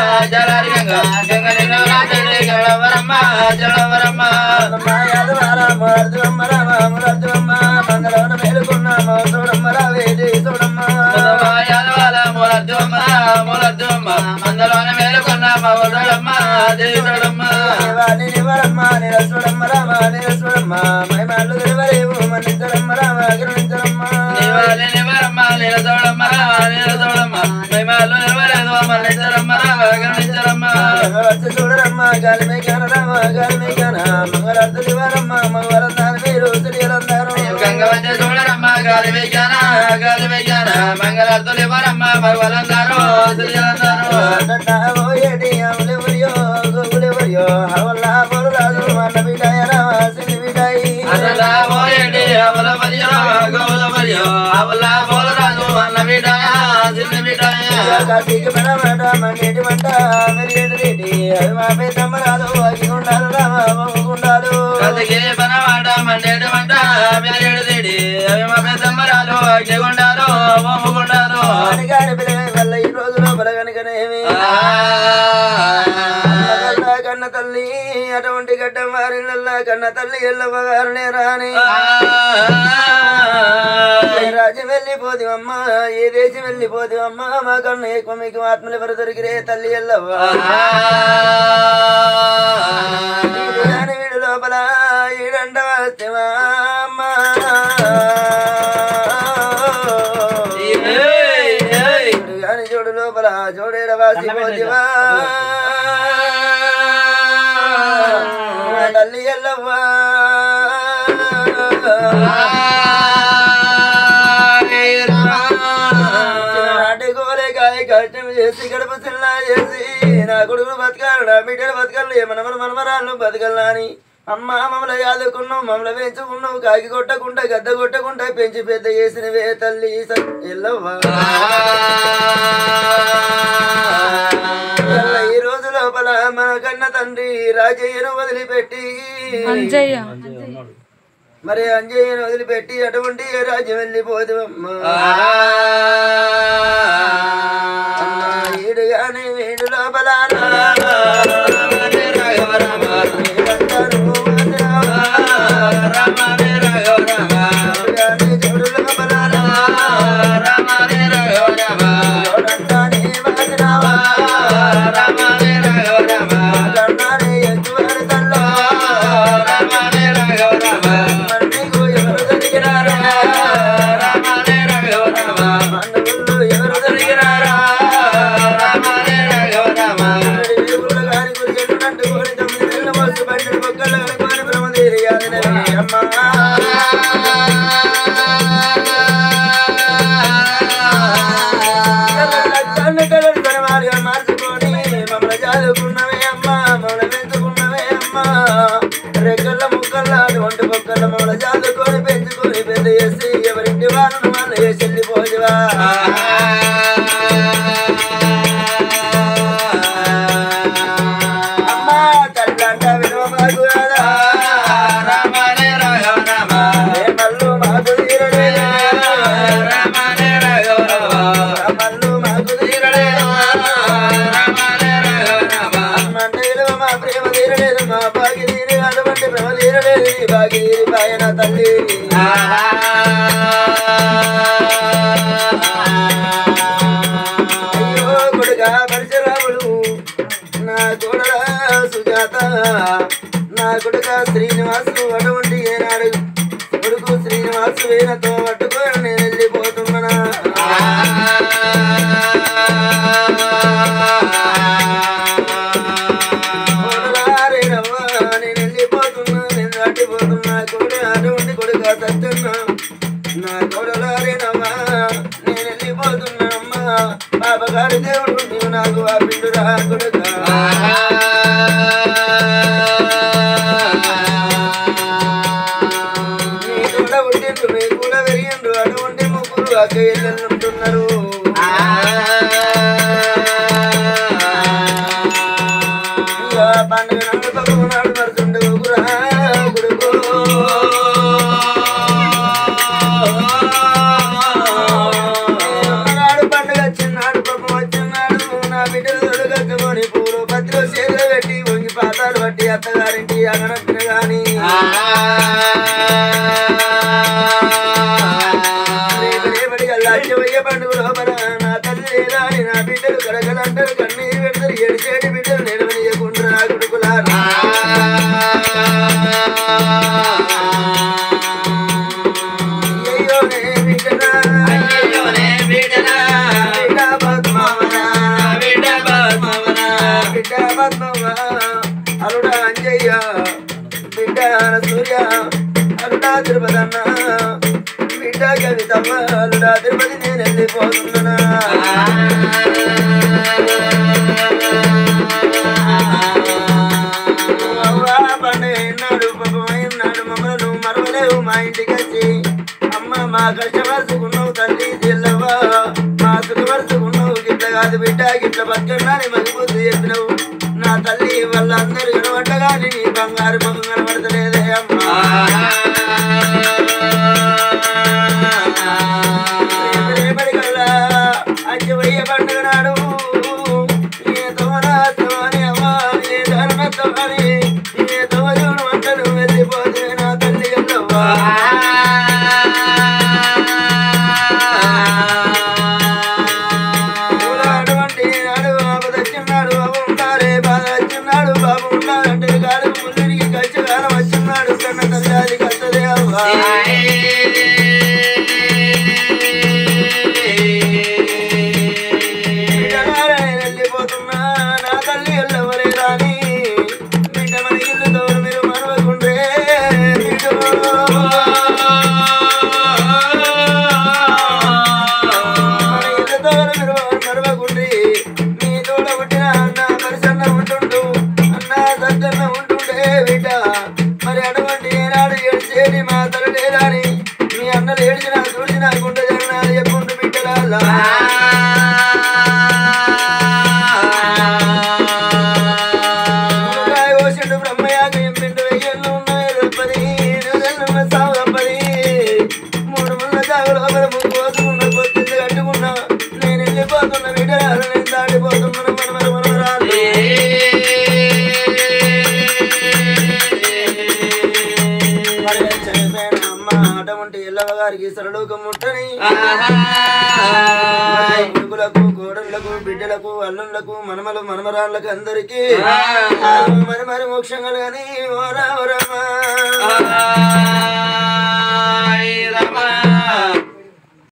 జలారి గంగా గంగ నిన్ను రాజడి గడవరమ్మ జడవరమ్మ యాదవార మురద్దుమ్మ రామ మురద్దుమ్మ మంగళవన మేలుకున్న మోసోడమ్మ రావేది సోడమ్మ యాదవాల మురద్దుమ్మ మురద్దుమ్మ మంగళవన మేలుకున్న మోసోడమ్మ దేవడమ్మ నివరమ్మ నిరసుడమ్మ రామ నిరసుడమ్మ మైమాలు దేవరేవు మన్నించరమ్మ రామ గరుణించరమ్మ నివరమ్మ నిరసోడమ్మ రామ నిరసోడమ్మ మైమాలు దేవరేవు మన్నించరమ్మ రామ గరుణించరమ్మ వచ్చి చూడరమ్మ గాలిమే జ్ఞాన రామ గాలిమే జ్ఞాన మంగళార్త దివరమ్మ మంగళందారు మీరు తెలియలందారు గంగ వచ్చి చూడరమ్మ గాలి విజ్ఞాన మంగళార్తులు ఇవ్వరమ్మ భగవలందారు తెలియలందారు ఏటి అవులెవరియో గోగులెవరియో హవల్లా బోలు రాజు అన్న బిడ్డాయ రామ సిని బిడ్డాయి అసలా పోయేటి అవల మరియో గోల మరియో అవలా బోల రాజు అన్న బిడ్డాయ సిన్ని బిడ్డాయ కార్తీక పడమట మండేటి మంట మెరిగేటి రేటి అవి మా పెద్దమ్మ రాదు అగ్గిగుండాలు రామ గుండాలు కతికి పనమాట మండేటి మంట మెరిగేడు తేడి అవి మా పెద్దమ్మరాలు అగ్గిగుండాలు మోముగుండాలు గాని పిల్లగాని వల్ల ఈ రోజులో బలగనికనేమి కన్న తల్లి అటువంటి గడ్డ వారిల్ల కన్న తల్లి ఎల్లవగారునే రాని రాజ్యం వెళ్ళిపోదివమ్మ ఏ దేశం వెళ్ళిపోదివమ్మ మా కన్ను ఎక్కువ మీకు ఆత్మలు ఎవరు దొరికిరే తల్లి ఎల్లవ్వ వీడు లోపల ఈడండ వస్తేవా గాని చూడు లోపల చూడేడ వాసిపోతివా తల్లి ఎల్లవ్వా కష్టం చేసి గడప చిన్నా చేసి నా కొడుకును బతకాలి నా బిడ్డలు బతకాలి మనమను మనమరాలను బతకల్లా అని అమ్మ మమ్మల్ని యాదుకున్నావు మమ్మల్ని పెంచుకున్నావు కాకి కొట్టకుండా గద్ద కొట్టకుండా పెంచి పెద్ద చేసినవే తల్లి ఎల్లవ్వా ఈ రోజు లోపల మన కన్న తండ్రి రాజయ్యను వదిలిపెట్టి మరి అంజయ్యను వదిలిపెట్టి అటువంటి రాజ్యం వెళ్ళిపోదు ఈడు గాని వీడు లోపల చూడు లోపల మార్చుకొని మమ్మల్ని చదువుకున్నవే అమ్మ మమ్మల్ని పెంచుకున్నవే అమ్మ రెక్కల ముక్కల అటువంటి మొక్కల మమ్మల్ని చదువుకొని పెంచుకొని పెద్ద చేసి ఎవరింటి వాళ్ళను వాళ్ళు చేసి వెళ్ళిపోదివా అమ్మ తల్లంట వినవ మాకు కదా మల్లు మాకు తీరలేదు మల్లు మాకు తీరలేదు మా ప్రేమ తీరలేదు మా బాగి తీరి అటువంటి ప్రేమ తీరలేదు బాగి తీరి బాయన తల్లి అయ్యో కొడుక పరశురాముడు నా కొడుక సుజాత నా కొడుక శ్రీనివాసు అటువంటి ఏనాడు కొడుకు శ్రీనివాసు వేనతో పట్టుకొని నేను వెళ్ళిపోతున్నా నేను వెళ్ళిపోతున్నా నేను దాటిపోతున్నా కొడుకు అటువంటి కొడుక సత్తున్నా నా కొడలారేనమ్మా నేను వెళ్ళిపోతున్నా అమ్మా పాపగారి దేవుడు నీవు నాకు ఆ బిడ్డురా కొడుక నీ కూడా పుట్టిండ్రు మీ కూడా పెరిగిండ్రు అటువంటి ముగ్గురు అక్క ఇళ్ళని ఉంటున్నారు పండుగ నాడు పక్కన నాడు మరుతుండే ఊగురా కొడుకు నాడు పండుగ వచ్చినాడు పాపం వచ్చినాడు నా బిడ్డలు తొడుగా ఎత్తుకొని పూలు పత్రిలో చేతులు పెట్టి వంగి పాతాలు పట్టి అత్తగారింటి అగనట్టిన గాని రేపటి అచ్చవయ్య పండుగ లోపల నా తల్లి లేదా అని నా బిడ్డలు కడగలంటారు కన్నీరు పెడతారు ఎడిచేటి బిడ్డలు నిలవనీయకుండా కొడుకులారా అలుడా అంజయ్య బిడ్డ సూర్య అలుడా తిరుపతన్న బిడ్డ కవితమ్మ అలుడా తిరుపతి నేను వెళ్ళిపోతున్నా పండుగ ఎన్నాడు పాపమైనాడు మమ్మల్ని మరవలేవు మా ఇంటికి వచ్చి అమ్మ మా కష్టపరుచుకున్నావు తల్లి తెల్లవ్వ మా సుఖపరుచుకున్నావు గిట్ల కాదు బిడ్డ గిట్ల బతుకన్నాని మగిపోతు చెప్పినవు నా తల్లి వాళ్ళందరూ కనబడ్డగాని నీ బంగారు ముఖం కనబడతలేదే అమ్మా రేపటి కల్లా అచ్చవయ్య పండుగ నాడు ఏ తోని అమ్మా ఏ ధర్మతోని ఏ తోజును వంటలు వెళ్ళిపోతే నా తల్లి ఎల్లవ్వా వెళ్ళిపోతున్నా నా తల్లి ఎల్లవరే రాని బిడ్డ మన ఇల్లుతో మీరు మరవకుండ్రే మన ఇల్లుతో మీరు మరవకుండ్రి మీ తోడ పుట్టిన అన్న పరిసన్న ఉంటుండు అన్న సత్తన్న ఉంటుండే బిడ్డ మరి అటువంటి ఏనాడు ఏడ్చేది మా తల్లి రాని మీ అన్నలు ఏడ్చినా చూడినా గుండె జగనాలు చెప్పుండు బిడ్డలా బ్రహ్మయాగం ఎంపిండు వెయ్యళ్ళు ఉన్నాయి తప్పది నెలలున్న సాగు తప్పది 3 ముళ్ళ జాగులో ముగ్గు పోసుకున్న కొద్దింది కట్టుకున్నా నేను వెళ్ళిపోతున్న బిడ్డరాలు నేను దాటిపోతున్నా మనమరాలు అమ్మ అటువంటి ఎల్లవ గారికి సరళోకం ముట్టని కొడుకులకు కోడళ్లకు బిడ్డలకు అల్లుళ్లకు మనమలు మనమరాళ్ళకు అందరికి మరి మోక్షంగా కానీ ఓ రామ